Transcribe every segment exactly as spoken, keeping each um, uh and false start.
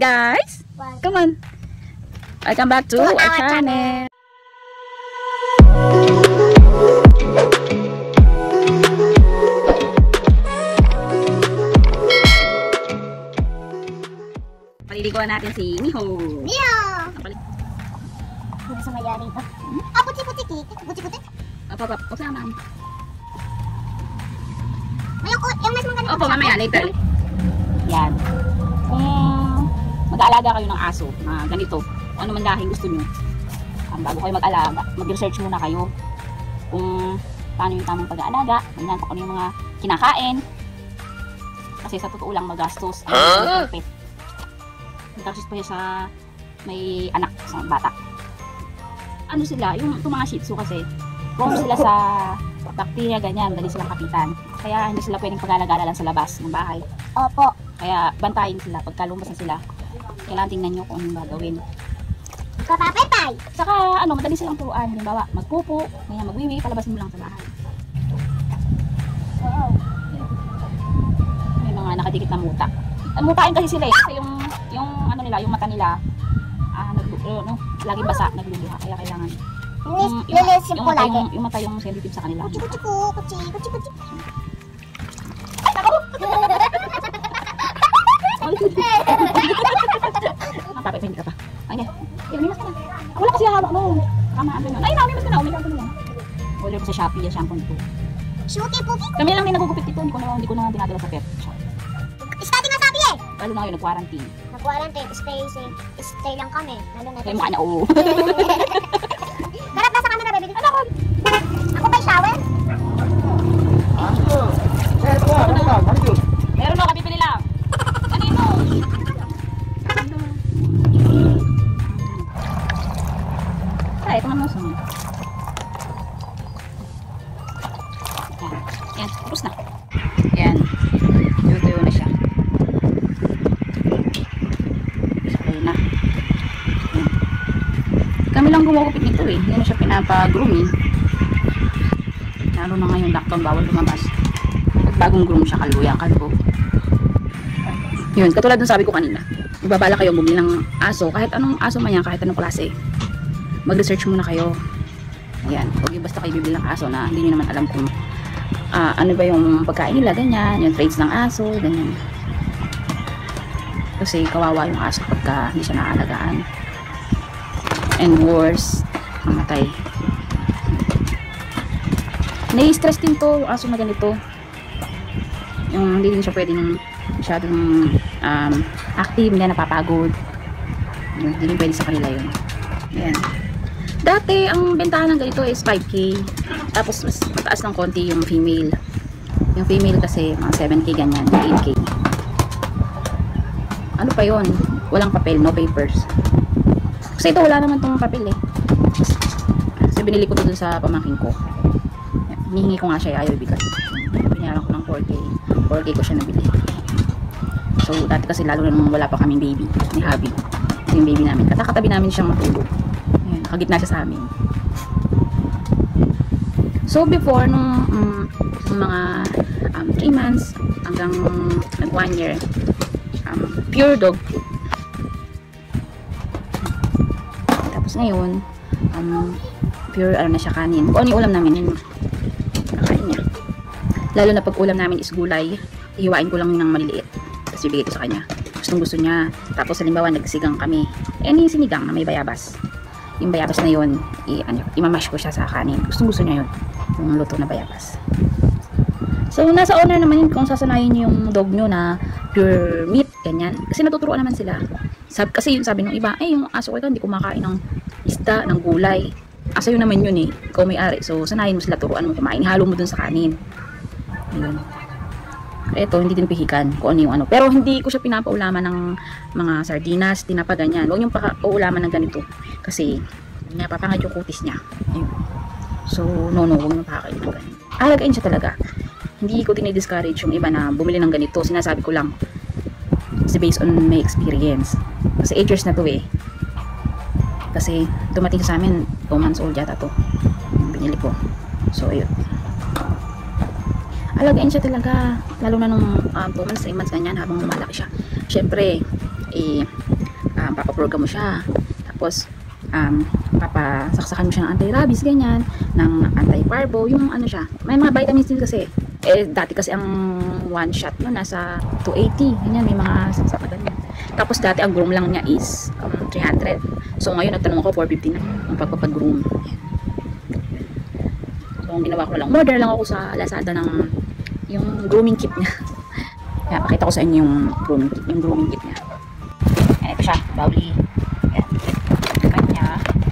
guys! Come on! Welcome back to, to our, our channel! Paliliguan natin si Miho! Miho! Hindi sa mayari ito. Ah, puti-puti kik. Puti-puti? Opo, opo. Opo, naman. Yung, yung mas maganda. Opo, mamaya, later. Yan. Kung mag-aalaga kayo ng aso na ganito, ano man dahil gusto nyo, um, bago kayo mag-alaga, mag-research muna kayo kung paano yung tamang pag-aalaga, ganyan, kung ano yung mga kinakain. Kasi sa totoo lang magastos. Huh? Magastos pa siya sa may anak, sa bata. Ano sila, yung itong mga Shih Tzu kasi, prone sila sa bacteria, ganyan, dali silang kapitan. Kaya hindi sila pwedeng pag-alagala lang sa labas ng bahay. Opo. Kaya bantayin sila, pagka lumabas na sila, kailangan tingnan nyo kung anong gagawin. Kapapetay! Saka, ano, madali silang turuan. Halimbawa, magpupo, ganyan, magwiwi, palabasin mo lang sa bahay. Wow. May mga nakadikit na muta. Mutain kasi sila eh, kasi yung, yung, ano nila, yung mata nila, ah, nag, ano, laging basa, nagluluha, kaya kailangan. Yung, lilisin yung, po mata, lagi. yung, yung mata yung sensitive sa kanila. Kuchi, kuchi ko, kuchi, kuchi, kuchi. Ay, ako! Ang tapit, hindi ka pa. Ay, hindi. Umimas ka na. Wala kasi hawak mo. Tama, ano yun. Ay, naumimas ka na. Umimas ka na yan. Order ko sa Shopee yung shampoo nito. Shuki, puki. Kami lang may nagugupit dito. Hindi ko na, hindi ko na dinadala sa pet shop. Study nga sabi eh. Lalo na ngayon, nag-quarantine. Nag-quarantine, stay safe. Stay lang kami. Lalo na. Kaya mukha niya, oo. Garap na sa camera, baby. Ano ako? Ako may shower? Meron ako, bibili lang. Kanino? Ay, ito naman mo. Yan. Yan. Tapos na. Yan. Tuyo-tuyo na siya. Okay na. Yan. Kami lang gumagupit nito eh. Hindi na siya pinapa-groom eh. Lalo na ngayon lockdown, bawal lumabas. Bagong groom siya, kaluyang kalbo. Yun, katulad ng sabi ko kanina. Magbabala kayo bumili ng aso, kahit anong aso man yan, kahit anong klase. Mag-research muna kayo. Ayan, huwag yung basta kayo bibili ng aso na hindi nyo naman alam kung uh, ano ba yung pagkain nila, ganyan, yung traits ng aso, ganyan. Kasi kawawa yung aso pagka hindi siya naalagaan. And worse, mamatay. Nai-stress din to, yung aso na ganito. Yung hindi din siya pwedeng masyadong um, active, hindi na napapagod. Yun, hindi din pwede sa kanila yun. Ayan. Dati, ang bentahan ng ganito is five K. Tapos, mas mataas ng konti yung female. Yung female kasi, mga seven K ganyan, eight K. Ano pa yun? Walang papel, no papers. Kasi ito, wala naman tong papel eh. Kasi binili ko to dun sa pamangkin ko. Hinihingi ko nga siya, ayaw ibigay. Binayaran ko ng four K. four K ko siya nabili. So, dati kasi lalo na nung wala pa kaming baby, ni Habi. Yung baby namin. Katakatabi namin siyang matulog. Ayan, nakagitna siya sa amin. So, before, nung, um, nung mga um, three months hanggang nag one year, um, pure dog. Tapos ngayon, um, pure ano na siya kanin. Kung ano yung ulam namin, yun kakain niya. Lalo na pag ulam namin is gulay, ihiwain ko lang ng maliliit. Tapos ibigay ko sa kanya. Gustong gusto niya. Tapos halimbawa nagsigang kami. Eh, ano yung sinigang na may bayabas. Yung bayabas na yun, i ano, imamash ko siya sa kanin. Gustong gusto niya yun. Yung luto na bayabas. So, nasa owner naman yun kung sasanayin niyo yung dog nyo na pure meat, ganyan. Kasi natuturuan naman sila. Sab kasi yung sabi ng iba, eh, yung aso ko ito, hindi kumakain ng isda, ng gulay. Aso yun naman yun eh. Ikaw may-ari. So, sanayin mo sila, turuan mo kumain. Halo mo dun sa kanin. Ayun. Ito, hindi din pihikan kung ano yung ano. Pero hindi ko siya pinapaulaman ng mga sardinas, tinapa, ganyan. Huwag yung paulaman ng ganito. Kasi, napapangad yung kutis niya. Ayun. So, no, no, huwag yung pakakain ng ganito. Alagain siya talaga. Hindi ko dinidiscourage yung iba na bumili ng ganito. Sinasabi ko lang. Kasi based on my experience. Kasi eight years na to eh. Kasi, dumating sa amin, two months old yata to. Binili ko. So, ayun. Alagain siya talaga. Lalo na nung um, two months, three months, ganyan, habang lumalaki siya. Siyempre, eh, um, papaprogram mo siya. Tapos, um, papasaksakan mo siya ng anti-rabies, ganyan, ng anti-parvo, yung ano siya. May mga vitamins din kasi. Eh, dati kasi ang one shot no, nasa two eighty. Ganyan, may mga saksak na ganyan. Tapos dati ang groom lang niya is um, three hundred. So ngayon nagtanong ako four fifty na ang pagpapag-groom. So ang ginawa ko lang, order lang ako sa Lazada ng yung grooming kit niya. Kaya pakita ko sa inyo yung grooming kit, yung grooming kit niya. Ayan, ito siya, Bowly. Ayan. Kanya.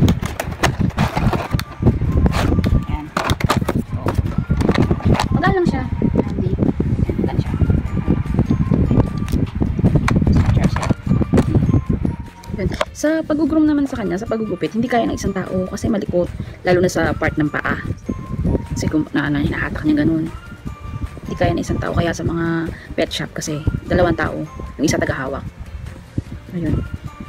Ayan. So, magaan lang siya. Handy. Ayan, magaan siya. Yun. Sa pag-groom naman sa kanya, sa pagugupit, hindi kaya ng isang tao kasi malikot, lalo na sa part ng paa. Kasi kung na, na, hinahatak niya ganun. Hindi kaya ng isang tao, kaya sa mga pet shop kasi dalawang tao, yung isa tagahawak. Ayun.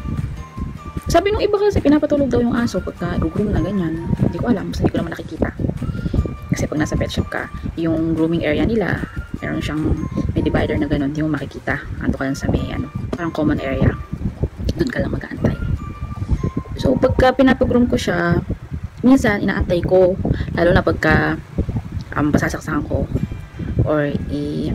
Sabi nung iba kasi pinapatulog daw yung aso pagka i-groom na ganyan. Hindi ko alam, basta hindi ko naman nakikita. Kasi pag nasa pet shop ka, yung grooming area nila, meron siyang may divider na ganun, hindi mo makikita. Ando ka lang sa may ano, parang common area. Doon ka lang mag-aantay. So pagka pinapag-groom ko siya, minsan inaantay ko, lalo na pagka um, pasasaksakan ko or i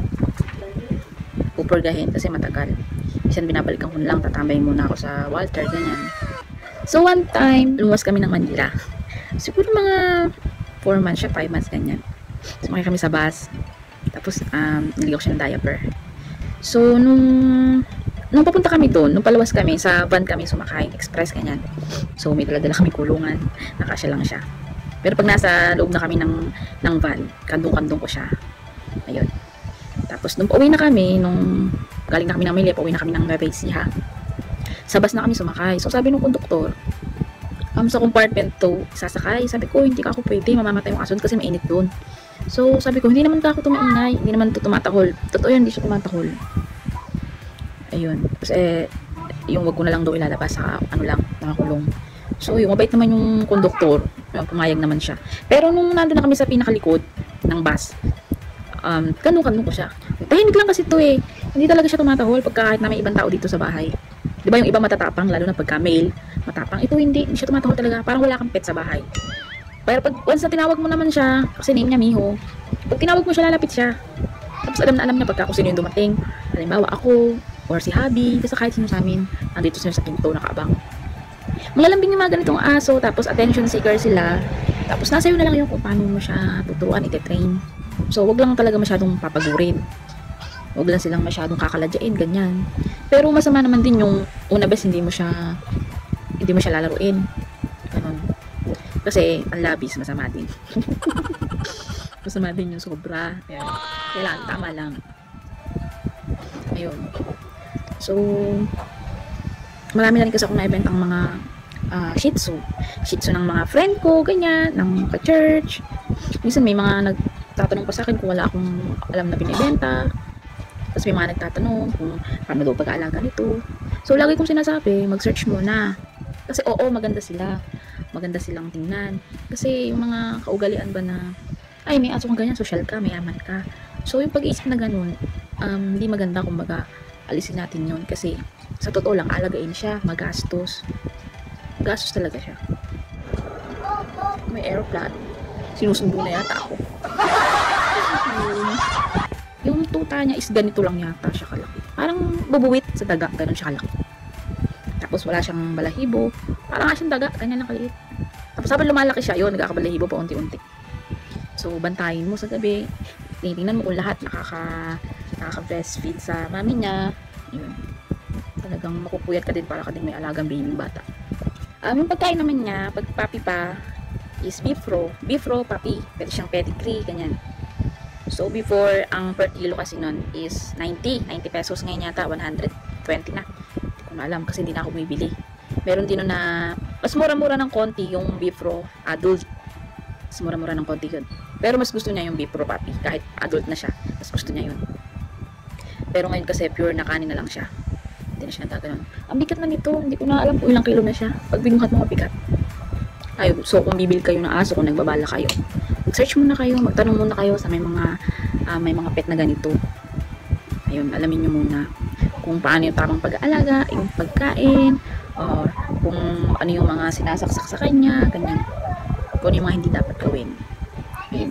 pupurgahin kasi matagal. Minsan binabalikan ko lang, tatambay muna ako sa Walter, ganyan. So one time, lumuwas kami ng Manila. Siguro mga four months siya, five months, ganyan. Sumakay kami sa bus. Tapos, um, niligaw siya ng diaper. So, nung nung papunta kami doon, nung palawas kami, sa van kami sumakay, express, ganyan. So, may dala-dala kami kulungan. Nakasya lang siya. Pero pag nasa loob na kami ng, ng van, kandong-kandong ko siya. Ayun. Tapos, nung pauwi na kami, nung galing na kami ng Manila, pauwi na kami ng Nueva Ecija. Sa bus na kami sumakay. So, sabi nung konduktor, um, sa compartment to, sasakay. Sabi ko, hindi ka ako pwede, mamamatay yung aso kasi mainit doon. So, sabi ko, hindi naman ka ako tumaingay, hindi naman to tumatahol. Totoo yan, hindi siya tumatahol. Ayun. Tapos, eh, yung wag ko na lang daw ilalabas sa ano lang, nakakulong. So, yung mabait naman yung konduktor, pumayag naman siya. Pero nung nandun na kami sa pinakalikod ng bus, um, kanong-kanong ko siya. Tahimik lang kasi to eh. Hindi talaga siya tumatahol pagka kahit na may ibang tao dito sa bahay. Di ba yung iba matatapang, lalo na pagka male, matapang. Ito hindi, hindi siya tumatahol talaga. Parang wala kang pet sa bahay. Pero pag once na tinawag mo naman siya, kasi name niya Miho, pag tinawag mo siya, lalapit siya. Tapos alam na alam niya pagka kung sino yung dumating. Halimbawa ako, or si Habi, kasi kahit sino sa amin, nandito sila sa pinto, nakaabang. Malalambing yung mga ganitong aso, tapos attention seeker sila. Tapos nasa iyo na lang yung kung paano mo siya tuturuan, ite-train. So, wag lang talaga masyadong papagurin. Wag lang silang masyadong kakaladyain, ganyan. Pero masama naman din yung una bes hindi mo siya hindi mo siya lalaruin. Ganun. Kasi ang labis masama din. Masama din yung sobra. Kaya, kailangan tama lang. Ayun. So, marami na rin kasi akong naibentang mga uh, Shih Tzu. Shih Tzu ng mga friend ko, ganyan, ng ka-church. Minsan may mga nagtatanong pa sa akin kung wala akong alam na binibenta. Tapos may mga nagtatanong kung paano daw pag-aalaga nito. So, lagi kong sinasabi, mag-search muna. Kasi oo, maganda sila. Maganda silang tingnan. Kasi yung mga kaugalian ba na, ay, may aso kang ganyan, social ka, mayaman ka. So, yung pag-iisip na ganun, um, hindi maganda kung baga, alisin natin yun. Kasi, sa totoo lang, alagain siya, magastos. Gastos talaga siya. May aeroplane. Sinusundo na yata ako. um, yung tuta niya is ganito lang yata siya kalaki. Parang bubuwit sa daga, ganun siya kalaki. Tapos wala siyang balahibo. Parang nga siyang daga, ganyan lang kaliit. Tapos habang lumalaki siya, yun, nagkakabalahibo pa unti-unti. So, bantayin mo sa gabi. Tinitingnan mo kung lahat nakaka, nakaka-breastfeed sa mami niya. Yun. Talagang makupuyat ka din para ka din may alagang baby bata. Um, yung pagkain naman niya, pag papi pa, is beef raw. Beef raw, papi. Pwede siyang pedigree, ganyan. So, before, ang per kilo kasi nun is ninety. ninety pesos ngayon yata, one hundred twenty na. Hindi ko na alam kasi hindi na ako bumibili. Meron din nun na, mas mura-mura ng konti yung beef raw adult. Mas mura-mura ng konti yun. Pero mas gusto niya yung beef raw papi. Kahit adult na siya, mas gusto niya yun. Pero ngayon kasi pure na kanin na lang siya. Hindi na siya nagkaganon. Ang bigat na nito. Hindi ko na alam kung ilang kilo na siya. Pag binuhat mo mabigat. Ayun, so kung bibili kayo ng aso, kung nagbabala kayo, mag-search muna kayo, magtanong muna kayo sa may mga uh, may mga pet na ganito. Ayun, alamin nyo muna kung paano yung tamang pag-aalaga, yung pagkain, or kung ano yung mga sinasaksak sa kanya, ganyan. Kung ano yung mga hindi dapat gawin. Ayun.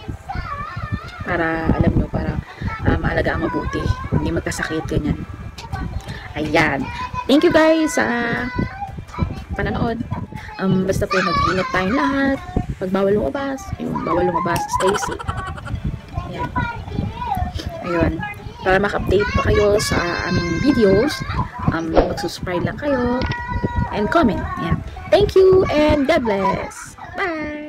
Para, alam nyo, para uh, maalagaan mabuti. Hindi magkasakit, ganyan. Ayan. Thank you guys sa pananood. Um, basta po mag-ingat tayong lahat. Pag bawal lumabas, ayun, bawal lumabas, stay safe. Ayan. Ayun. Para maka-update pa kayo sa aming videos, um, mag-subscribe lang kayo and comment. Ayan. Thank you and God bless. Bye!